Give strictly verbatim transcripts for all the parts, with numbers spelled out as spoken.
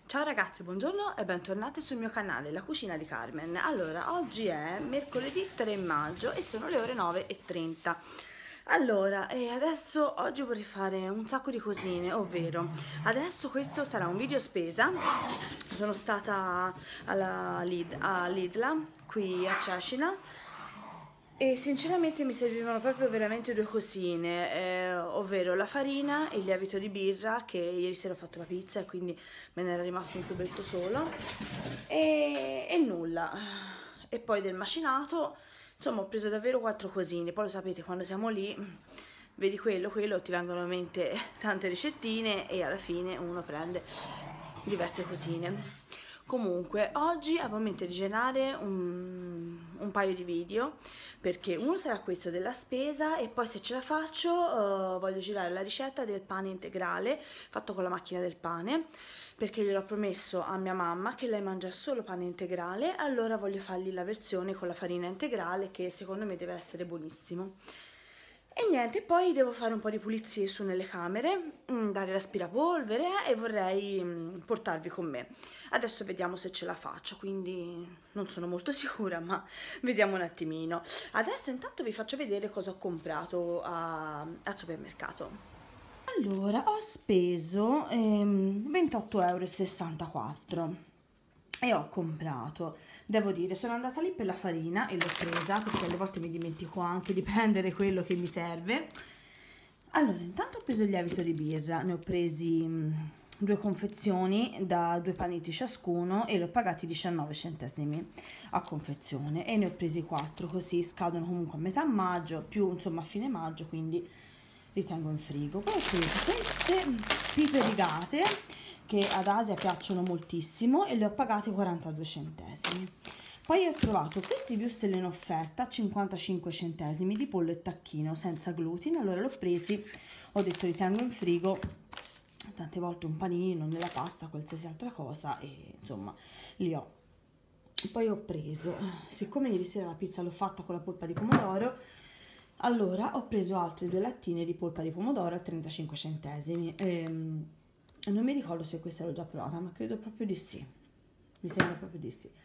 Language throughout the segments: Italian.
Ciao ragazzi, buongiorno e bentornati sul mio canale La Cucina di Carmen. Allora, oggi è mercoledì tre maggio e sono le ore nove e trenta. Allora, e adesso oggi vorrei fare un sacco di cosine, ovvero adesso questo sarà un video spesa. Sono stata alla Lid, a Lidla qui a Cecina e sinceramente mi servivano proprio veramente due cosine, eh, ovvero la farina e il lievito di birra, che ieri sera ho fatto la pizza e quindi me ne era rimasto un cubetto solo, e, e nulla. E poi del macinato, insomma ho preso davvero quattro cosine. Poi lo sapete, quando siamo lì, vedi quello, quello, ti vengono in mente tante ricettine e alla fine uno prende diverse cosine. Comunque, oggi avevo in mente di generare un, un paio di video, perché uno sarà questo della spesa e poi, se ce la faccio, uh, voglio girare la ricetta del pane integrale fatto con la macchina del pane, perché gliel'ho promesso a mia mamma che lei mangia solo pane integrale, allora voglio fargli la versione con la farina integrale, che secondo me deve essere buonissimo. E niente, poi devo fare un po' di pulizie su nelle camere, mh, dare l'aspirapolvere e vorrei mh, portarvi con me. Adesso vediamo se ce la faccio, quindi non sono molto sicura, ma vediamo un attimino. Adesso intanto vi faccio vedere cosa ho comprato a, al supermercato. Allora, ho speso ehm, ventotto e sessantaquattro euro e ho comprato, devo dire, sono andata lì per la farina e l'ho presa, perché alle volte mi dimentico anche di prendere quello che mi serve. Allora, intanto ho preso il lievito di birra, ne ho presi mh, due confezioni da due panetti ciascuno e li ho pagati diciannove centesimi a confezione, e ne ho presi quattro, così scadono comunque a metà maggio, più insomma a fine maggio, quindi li tengo in frigo. Poi ho preso queste pipe rigate che ad Asia piacciono moltissimo e le ho pagate quarantadue centesimi. Poi ho trovato questi wurstel in offerta a cinquantacinque centesimi di pollo e tacchino senza glutine, allora l'ho presi, ho detto li tengo in frigo, tante volte un panino, nella pasta, qualsiasi altra cosa, e insomma li ho. Poi ho preso, siccome ieri sera la pizza l'ho fatta con la polpa di pomodoro, allora ho preso altre due lattine di polpa di pomodoro a trentacinque centesimi. Ehm, non mi ricordo se questa l'ho già provata, ma credo proprio di sì, mi sembra proprio di sì.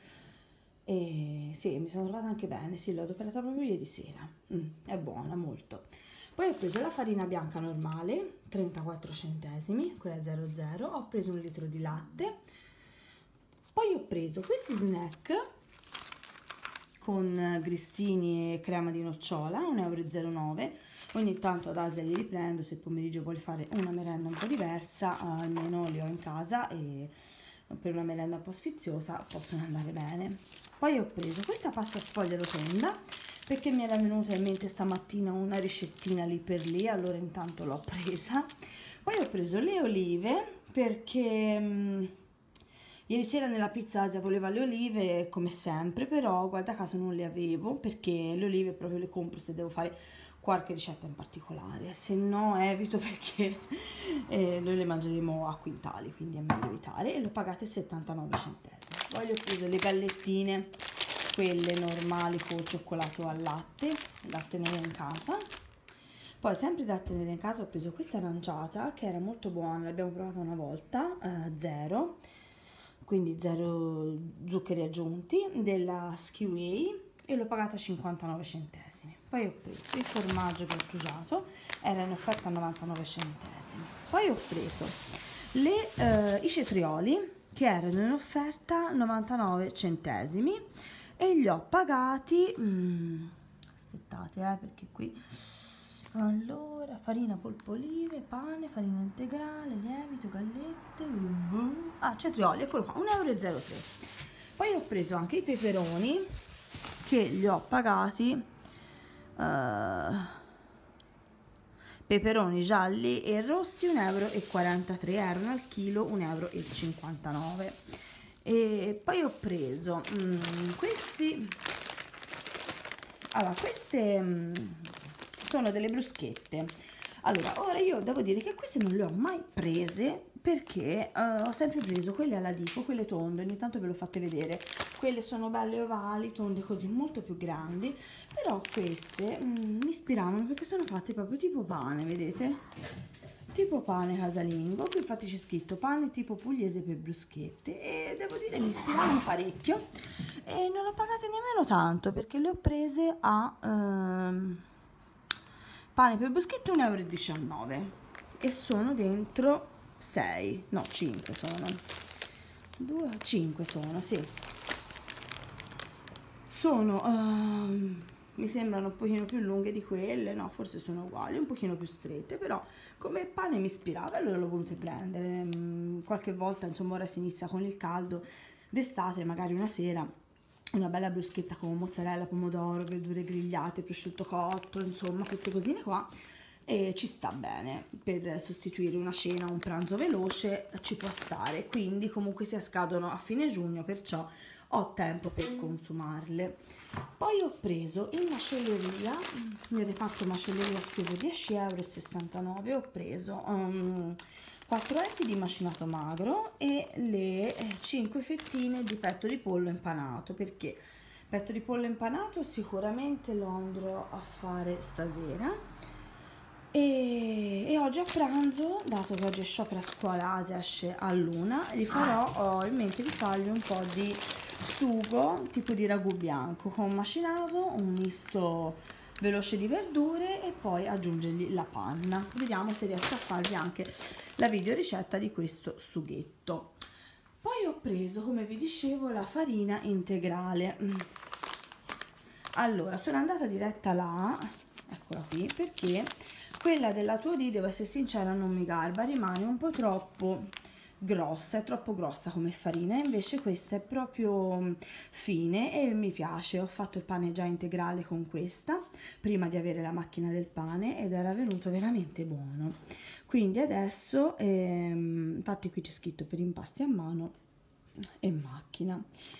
E sì, mi sono trovata anche bene, sì, l'ho adoperata proprio ieri sera, mm, è buona molto. Poi ho preso la farina bianca normale, trentaquattro centesimi, quella zero zero, ho preso un litro di latte, poi ho preso questi snack con grissini e crema di nocciola, un e zero nove euro. Ogni tanto ad Asia li riprendo, se il pomeriggio vuole fare una merenda un po' diversa, almeno li ho in casa e per una merenda un po' sfiziosa possono andare bene. Poi ho preso questa pasta sfoglia rotonda, perché mi era venuta in mente stamattina una ricettina lì per lì, allora intanto l'ho presa. Poi ho preso le olive, perché mh, ieri sera nella pizza Asia voleva le olive come sempre, però guarda caso non le avevo, perché le olive proprio le compro se devo fare qualche ricetta in particolare, se no evito, perché eh, noi le mangeremo a quintali, quindi è meglio evitare, e le ho pagate settantanove centesimi. Poi ho preso le gallettine, quelle normali con cioccolato al latte, da tenere in casa. Poi sempre da tenere in casa ho preso questa aranciata, che era molto buona, l'abbiamo provata una volta, eh, zero, quindi zero zuccheri aggiunti, della Skiway, e l'ho pagata cinquantanove centesimi. Poi ho preso il formaggio grattugiato, era in offerta a novantanove centesimi. Poi ho preso le, eh, i cetrioli, che erano in offerta novantanove centesimi, e li ho pagati, mm, aspettate eh, perché qui, allora, farina, polpo olive, pane, farina integrale, lievito, gallette, uh, ah, cetrioli, eccolo qua, un e zero tre euro. Poi ho preso anche i peperoni, che li ho pagati, uh, peperoni gialli e rossi un e quarantatré euro, erano al chilo un e cinquantanove euro. E poi ho preso um, questi, allora queste um, sono delle bruschette. Allora, ora io devo dire che queste non le ho mai prese, perché uh, ho sempre preso quelle alla Dico, quelle tonde, ogni tanto ve le ho fatte vedere. Quelle sono belle ovali, tonde così, molto più grandi, però queste mm, mi ispiravano perché sono fatte proprio tipo pane, vedete? tipo pane casalingo, qui infatti c'è scritto pane tipo pugliese per bruschette, e devo dire mi ispiravano parecchio e non l'ho pagate nemmeno tanto, perché le ho prese a ehm, pane per bruschette un euro e diciannove e sono dentro sei, no cinque sono, due, cinque sono, sì, sono ehm, mi sembrano un pochino più lunghe di quelle, no, forse sono uguali, un pochino più strette, però come pane mi ispirava, allora l'ho volute prendere. Qualche volta, insomma, ora si inizia con il caldo d'estate, magari una sera una bella bruschetta con mozzarella, pomodoro, verdure grigliate, prosciutto cotto, insomma, queste cosine qua, e ci sta bene per sostituire una cena o un pranzo veloce, ci può stare. Quindi comunque sia scadono a fine giugno, perciò ho tempo per consumarle. Poi ho preso in macelleria, nel reparto macelleria ho speso dieci euro e sessantanove, ho preso um, quattro etti di macinato magro e le cinque fettine di petto di pollo impanato, perché petto di pollo impanato sicuramente lo andrò a fare stasera. E, e oggi a pranzo, dato che oggi è sciopero a scuola, si esce all'una, gli farò, ho in mente di fargli un po' di sugo tipo di ragù bianco con macinato, un misto veloce di verdure e poi aggiungergli la panna. Vediamo se riesco a farvi anche la video ricetta di questo sughetto. Poi ho preso, come vi dicevo, la farina integrale. Allora, sono andata diretta là, eccola qui, perché quella della due D, devo essere sincera, non mi garba, rimane un po' troppo grossa, è troppo grossa come farina, invece questa è proprio fine e mi piace. Ho fatto il pane già integrale con questa prima di avere la macchina del pane ed era venuto veramente buono. Quindi adesso, ehm, infatti qui c'è scritto per impasti a mano e macchina,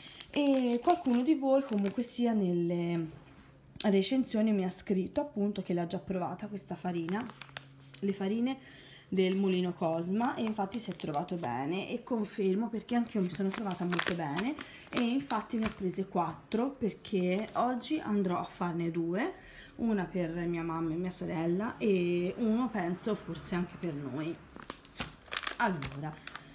e qualcuno di voi comunque sia nelle recensioni mi ha scritto appunto che l'ha già provata questa farina, le farine del Mulino Cosma, e infatti si è trovato bene, e confermo, perché anche io mi sono trovata molto bene e infatti ne ho prese quattro, perché oggi andrò a farne due, una per mia mamma e mia sorella e uno penso forse anche per noi. Allora,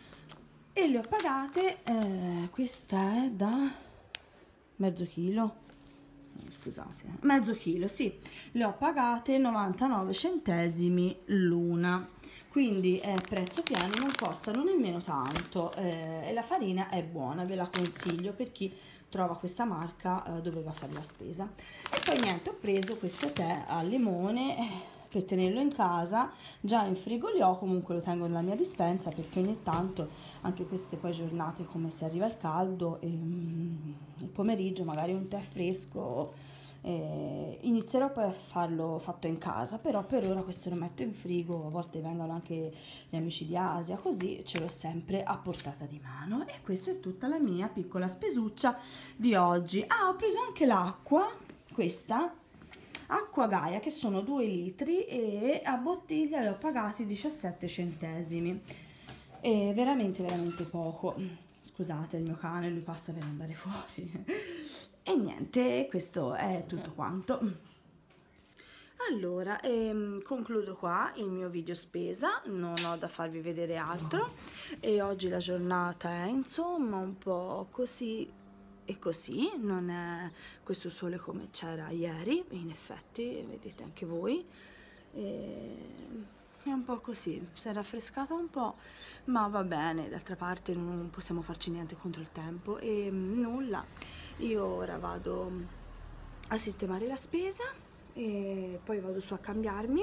e le ho pagate, eh, questa è da mezzo chilo, scusate, mezzo chilo, sì, le ho pagate novantanove centesimi l'una, quindi è prezzo pieno, non costano nemmeno tanto, eh, e la farina è buona, ve la consiglio per chi trova questa marca eh, dove va a fare la spesa. E poi niente, ho preso questo tè al limone eh, per tenerlo in casa, già in frigo li ho, comunque lo tengo nella mia dispensa, perché ogni tanto anche queste poi giornate come se arriva il caldo e mm, il pomeriggio magari un tè fresco, eh, inizierò poi a farlo fatto in casa, però per ora questo lo metto in frigo, a volte vengono anche gli amici di Asia, così ce l'ho sempre a portata di mano. E questa è tutta la mia piccola spesuccia di oggi. Ah, ho preso anche l'acqua, questa acqua Gaia, che sono due litri e a bottiglia le ho pagati diciassette centesimi, è veramente veramente poco. Scusate il mio cane, lui passa per andare fuori. E niente, questo è tutto quanto. Allora, ehm, concludo qua il mio video spesa, non ho da farvi vedere altro e oggi la giornata è insomma un po' così e così, non è questo sole come c'era ieri, in effetti, vedete anche voi, e è un po' così, si è raffrescata un po', ma va bene, d'altra parte non possiamo farci niente contro il tempo e nulla. Io ora vado a sistemare la spesa e poi vado su a cambiarmi,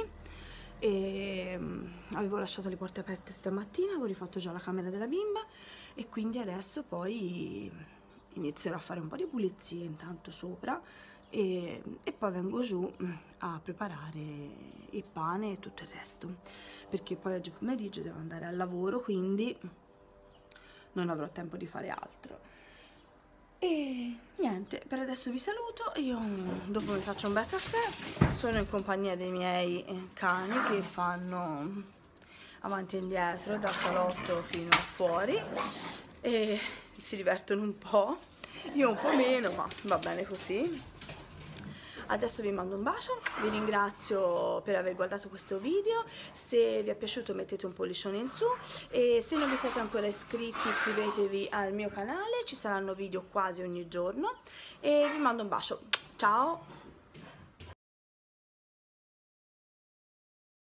e avevo lasciato le porte aperte stamattina, avevo rifatto già la camera della bimba e quindi adesso poi inizierò a fare un po' di pulizie intanto sopra e, e poi vengo giù a preparare il pane e tutto il resto, perché poi oggi pomeriggio devo andare al lavoro, quindi non avrò tempo di fare altro. E niente, per adesso vi saluto, io dopo mi faccio un bel caffè, sono in compagnia dei miei cani che fanno avanti e indietro dal salotto fino a fuori e si divertono un po', io un po' meno, ma va bene così. Adesso vi mando un bacio, vi ringrazio per aver guardato questo video, se vi è piaciuto mettete un pollicione in su e se non vi siete ancora iscritti iscrivetevi al mio canale, ci saranno video quasi ogni giorno e vi mando un bacio, ciao!